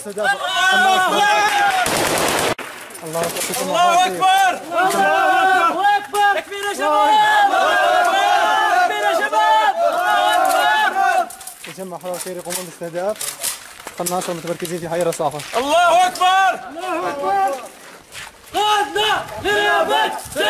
استهداف الله أكبر الله أكبر تكبير يا شباب تكبير يا شباب يجمع حول الخير يقومون باستهداف قناص المتمركزين في حي رصافة. الله أكبر الله أكبر قادنا لنيابة